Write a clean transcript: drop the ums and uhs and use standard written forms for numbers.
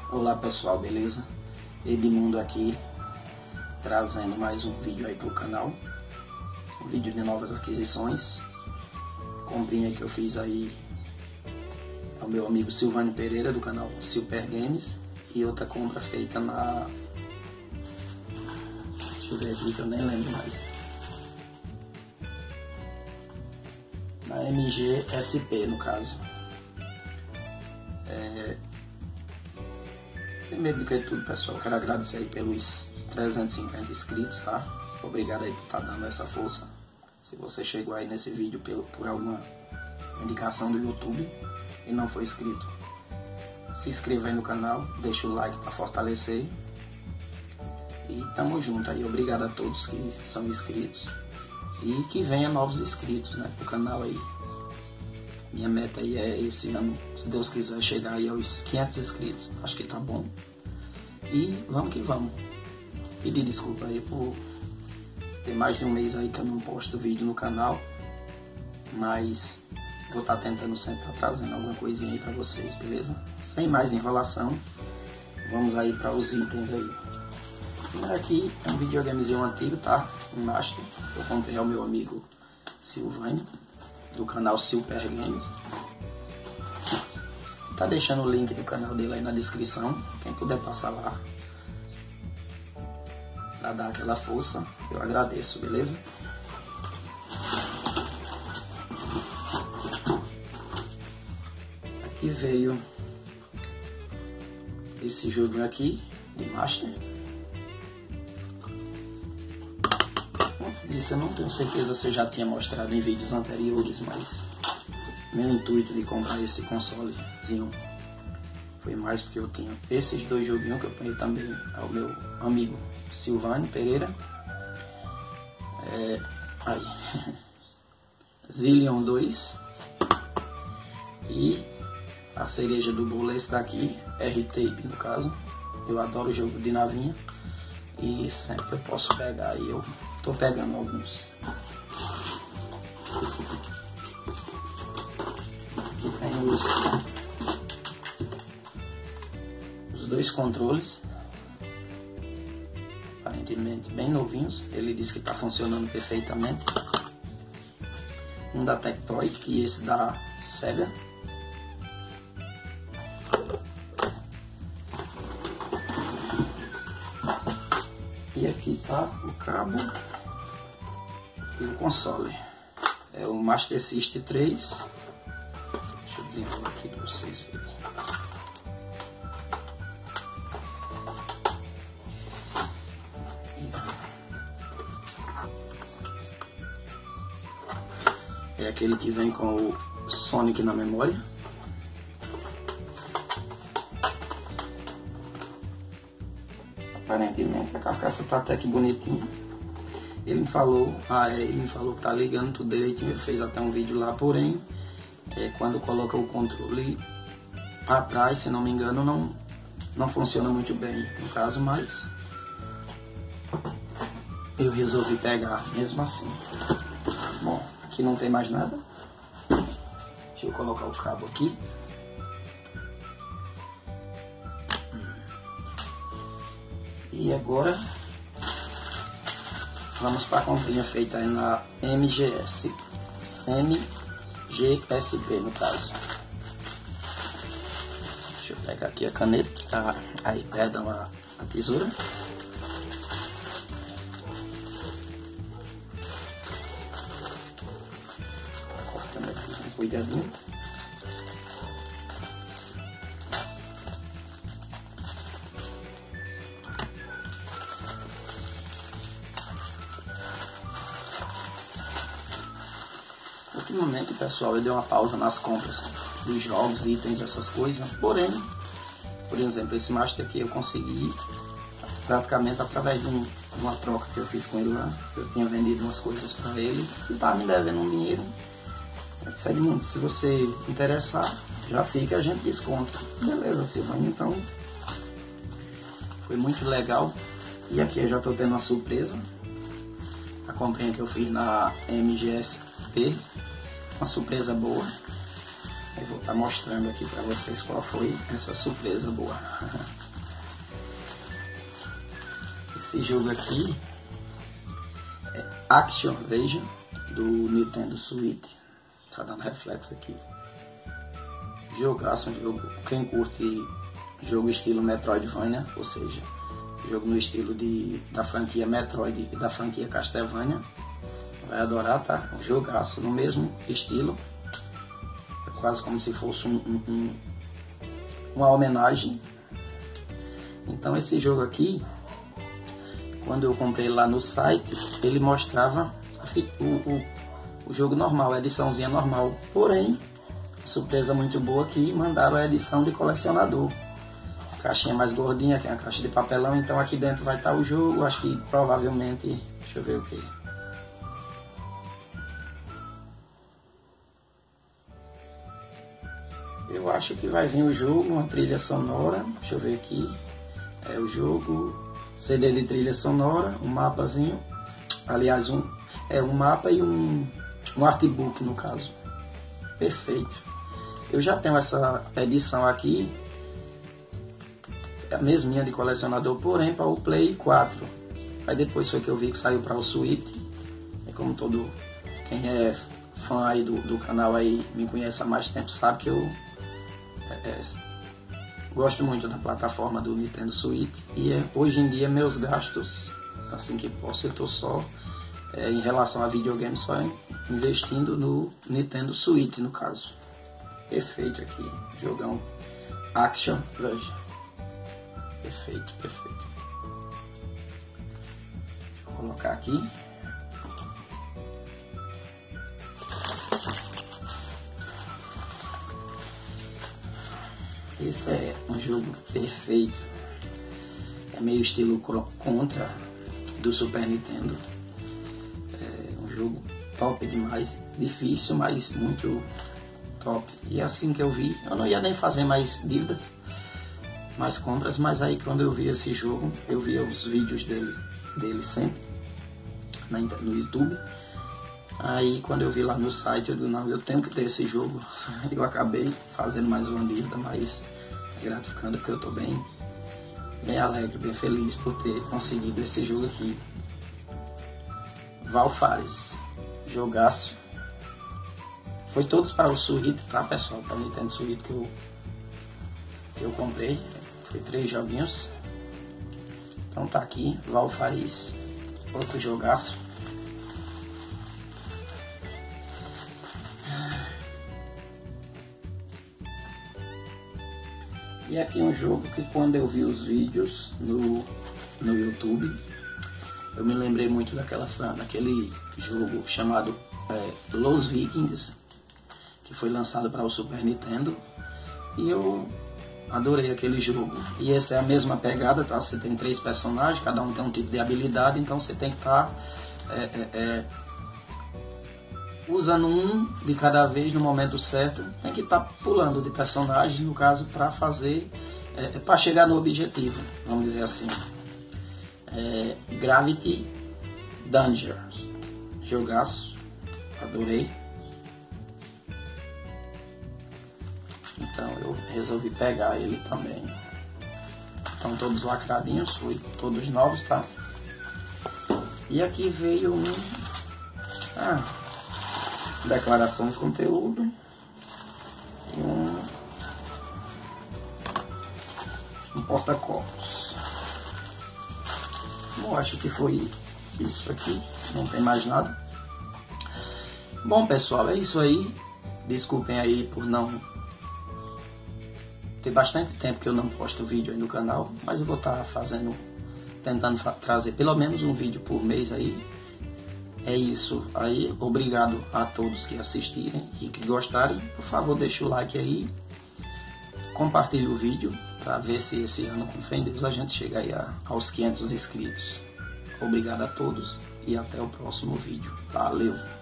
Olá pessoal, beleza? Edmundo aqui, trazendo mais um vídeo aí pro canal. Um vídeo de novas aquisições. Comprinha que eu fiz aí ao meu amigo Silvânio Pereira, do canal Super Games. E outra compra feita na... Deixa eu ver aqui que eu nem lembro mais. Na MGSP, no caso. Primeiro de que tudo, pessoal, quero agradecer aí pelos 350 inscritos, tá? Obrigado aí por estar dando essa força. Se você chegou aí nesse vídeo por alguma indicação do YouTube e não foi inscrito, se inscreva aí no canal, deixa o like para fortalecer. E tamo junto aí, obrigado a todos que são inscritos. E que venha novos inscritos, né, pro canal aí. Minha meta aí é esse ano, se Deus quiser, chegar aí aos 500 inscritos. Acho que tá bom. E vamos que vamos. Pedir desculpa aí por ter mais de um mês aí que eu não posto vídeo no canal. Mas vou estar tentando sempre estar trazendo alguma coisinha aí pra vocês, beleza? Sem mais enrolação, vamos aí para os itens aí. Primeiro aqui é um videogamezinho antigo, tá? Um Master. Eu comprei ao meu amigo Silvânio, do canal Super Games. Tá deixando o link do canal dele aí na descrição. Quem puder passar lá pra dar aquela força, eu agradeço, beleza? Aqui veio esse jogo aqui de Master. Antes disso, eu não tenho certeza se eu já tinha mostrado em vídeos anteriores, mas meu intuito de comprar esse consolezinho foi mais porque eu tinha esses dois joguinhos que eu peguei também ao meu amigo Silvânio Pereira. Zillion 2 e a cereja do bolo, esse daqui, R-Tape no caso. Eu adoro jogo de navinha e sempre que eu posso pegar, e eu tô pegando alguns. Aqui tem os dois controles, aparentemente bem novinhos. Ele disse que está funcionando perfeitamente. Um da Tectoy e esse da Sega. E aqui tá o cabo e o console. É o Master System 3. Deixa eu desenrolar aqui para vocês verem. É aquele que vem com o Sonic na memória. Aparentemente a carcaça tá até que bonitinha. Ele me falou que tá ligando tudo direitinho. Ele fez até um vídeo lá, porém quando coloca o controle atrás, se não me engano, não funciona muito bem no caso, mas eu resolvi pegar mesmo assim. Bom, aqui não tem mais nada. Deixa eu colocar o cabo aqui. E agora vamos para a comprinha feita aí na MGSP no caso. Deixa eu pegar aqui a caneta, a tesoura. Cortando aqui com cuidadinho. Ultimamente, pessoal, eu dei uma pausa nas compras de jogos, itens, essas coisas. Porém, por exemplo, esse Master aqui eu consegui praticamente através de uma troca que eu fiz com ele lá. Eu tinha vendido umas coisas para ele e tá me devendo um dinheiro. Se você interessar, já fica, a gente desconta. Beleza, Silvânio, então foi muito legal. E aqui eu já tô tendo uma surpresa. A comprinha que eu fiz na MGSP. Uma surpresa boa. Eu vou estar mostrando aqui para vocês qual foi essa surpresa boa. Esse jogo aqui é Action Verge do Nintendo Switch. Tá dando reflexo aqui. Jogaço, um jogo. Quem curte jogo estilo Metroidvania, ou seja, jogo no estilo da franquia Metroid e da franquia Castlevania, vai adorar, tá? Um jogaço no mesmo estilo. É quase como se fosse uma homenagem. Então esse jogo aqui, quando eu comprei lá no site, ele mostrava o jogo normal, a ediçãozinha normal. Porém, surpresa muito boa que mandaram a edição de colecionador. Caixinha mais gordinha, que é a caixa de papelão. Então aqui dentro vai estar o jogo. Acho que provavelmente, deixa eu ver o que. Eu acho que vai vir o jogo, uma trilha sonora. Deixa eu ver aqui. É o jogo, CD de trilha sonora, um mapazinho. Aliás, um mapa e um artbook no caso. Perfeito. Eu já tenho essa edição aqui, a mesminha de colecionador, porém para o Play 4. Aí depois foi que eu vi que saiu para o Switch. E como quem é fã aí do canal aí, me conhece há mais tempo, sabe que eu gosto muito da plataforma do Nintendo Switch. E hoje em dia meus gastos, assim que posso, eu estou só em relação a videogame, só investindo no Nintendo Switch no caso. Perfeito aqui, jogão Action Verge. Perfeito, perfeito. Vou colocar aqui. Esse é um jogo perfeito. É meio estilo Contra do Super Nintendo. É um jogo top demais. Difícil, mas muito top. E assim que eu vi, eu não ia nem fazer mais dívidas, mais compras, mas aí quando eu vi esse jogo, eu via os vídeos dele sempre no YouTube. Aí quando eu vi lá no site, eu digo, não, eu tenho que ter esse jogo. Eu acabei fazendo mais uma dívida, mas é gratificante porque eu estou bem alegre, bem feliz por ter conseguido esse jogo aqui. Valfares, jogaço. Foi todos para o Switch, tá pessoal? Para o Nintendo Switch que eu comprei. Foi 3 joguinhos. Então tá aqui, Valfares, outro jogaço. E aqui um jogo que quando eu vi os vídeos no YouTube, eu me lembrei muito daquele jogo chamado Los Vikings, que foi lançado para o Super Nintendo, e eu adorei aquele jogo. E essa é a mesma pegada, tá? Você tem 3 personagens, cada um tem um tipo de habilidade, então você tem que estar usando um de cada vez no momento certo. Tem que estar pulando de personagem, no caso, para fazer, para chegar no objetivo, vamos dizer assim. Gravity Dungeons, jogaço, adorei. Então eu resolvi pegar ele também. Estão todos lacradinhos, todos novos, tá? E aqui veio declaração de conteúdo e um porta-copos. Eu acho que foi isso aqui, não tem mais nada. Bom pessoal, é isso aí. Desculpem aí por não ter bastante tempo que eu não posto vídeo aí no canal, mas eu vou estar tentando trazer pelo menos um vídeo por mês aí. É isso aí, obrigado a todos que assistirem e que gostarem. Por favor, deixa o like aí, compartilhe o vídeo para ver se esse ano, com fé em Deus, a gente chega aí aos 500 inscritos. Obrigado a todos e até o próximo vídeo. Valeu!